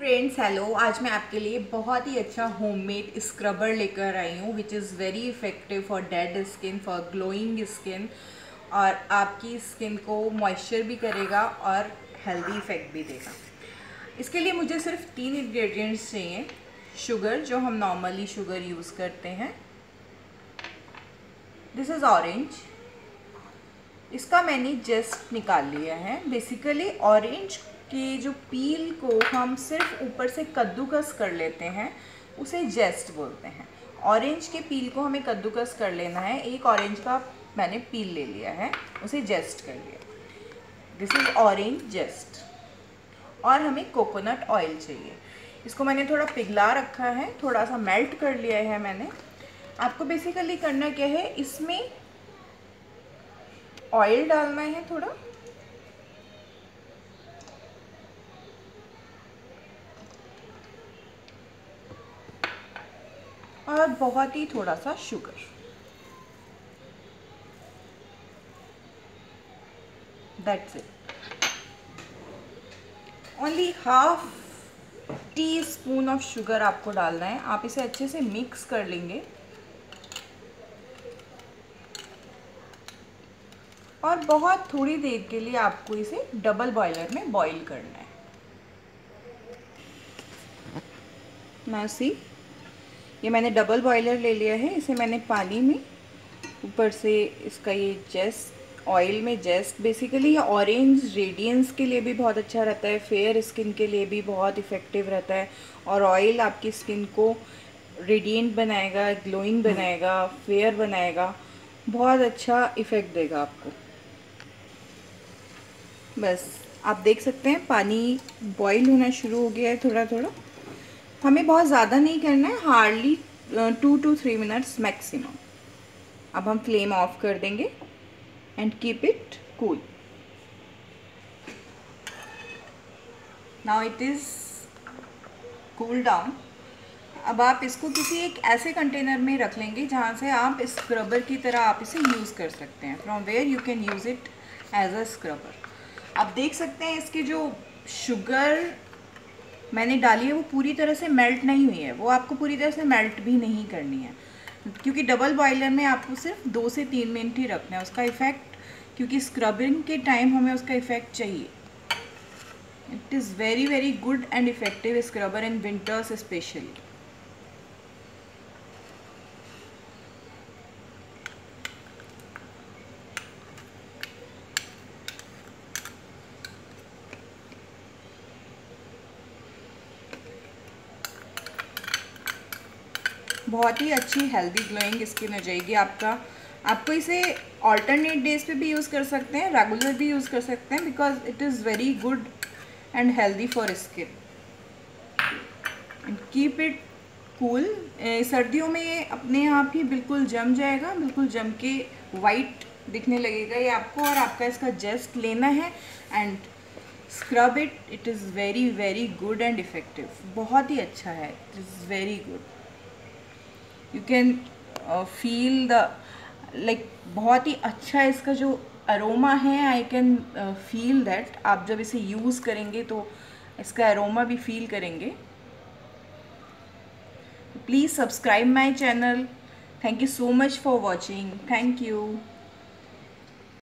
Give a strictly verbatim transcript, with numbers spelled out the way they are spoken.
Friends, hello. आज मैं आपके लिए बहुत ही अच्छा होममेड स्क्रबर लेकर आई हूँ which is very effective for dead skin, for glowing skin, और आपकी स्किन को मॉइस्चर भी करेगा और हेल्दी इफ़ेक्ट भी देगा। इसके लिए मुझे सिर्फ तीन इंग्रेडिएंट्स चाहिए। शुगर, जो हम नॉर्मली शुगर यूज़ करते हैं। दिस इज़ ऑरेंज, इसका मैंने जस्ट निकाल लिया है। बेसिकली ऑरेंज के जो पील को हम सिर्फ ऊपर से कद्दूकस कर लेते हैं, उसे जेस्ट बोलते हैं। ऑरेंज के पील को हमें कद्दूकस कर लेना है। एक ऑरेंज का मैंने पील ले लिया है, उसे जेस्ट कर लिया। This is orange zest. और हमें कोकोनट ऑयल चाहिए। इसको मैंने थोड़ा पिघला रखा है, थोड़ा सा मेल्ट कर लिया है मैंने। आपको बेसिकली करना क्या है, इसमें ऑयल डालना है थोड़ा, और बहुत ही थोड़ा सा sugar. That's it. Only half teaspoon of sugar आपको डालना है। आप इसे अच्छे से मिक्स कर लेंगे और बहुत थोड़ी देर के लिए आपको इसे डबल बॉयलर में बॉईल करना है। ना सी, ये मैंने डबल बॉयलर ले लिया है। इसे मैंने पानी में ऊपर से इसका ये जेस्ट, ऑयल में जेस्ट, बेसिकली ये ऑरेंज रेडियंस के लिए भी बहुत अच्छा रहता है, फेयर स्किन के लिए भी बहुत इफ़ेक्टिव रहता है। और ऑयल आपकी स्किन को रेडिएंट बनाएगा, ग्लोइंग बनाएगा, फेयर बनाएगा, बहुत अच्छा इफ़ेक्ट देगा आपको। बस आप देख सकते हैं पानी बॉईल होना शुरू हो गया है थोड़ा थोड़ा। हमें बहुत ज़्यादा नहीं करना है, hardly two two three minutes maximum. अब हम फ्लेम ऑफ कर देंगे and keep it cool. Now it is cool down. अब आप इसको किसी एक ऐसे कंटेनर में रख लेंगे जहाँ से आप स्क्रबर की तरह आप इसे यूज़ कर सकते हैं, from where you can use it as a scrubber. आप देख सकते हैं इसकी जो शुगर मैंने डाली है वो पूरी तरह से मेल्ट नहीं हुई है। वो आपको पूरी तरह से मेल्ट भी नहीं करनी है, क्योंकि डबल बॉयलर में आपको सिर्फ दो से तीन मिनट ही रखना है उसका इफ़ेक्ट, क्योंकि स्क्रबिंग के टाइम हमें उसका इफ़ेक्ट चाहिए। It is very very good and effective scrubber in winters specially. बहुत ही अच्छी हेल्दी ग्लोइंग स्किन हो जाएगी आपका। आपको इसे ऑल्टरनेट डेज पे भी यूज़ कर सकते हैं, रेगुलर भी यूज़ कर सकते हैं, because it is very good and healthy for skin. And keep it cool. सर्दियों में ये अपने आप ही बिल्कुल जम जाएगा, बिल्कुल जम के वाइट दिखने लगेगा ये आपको। और आपका इसका जस्ट लेना है and scrub it. It is very very good and effective. बहुत ही अच्छा है, it is very good. You can feel the like बहुत ही अच्छा इसका जो अरोमा है, आई कैन फील दैट। आप जब इसे यूज़ करेंगे तो इसका अरोमा भी फील करेंगे। Please subscribe my channel. Thank you so much for watching. Thank you.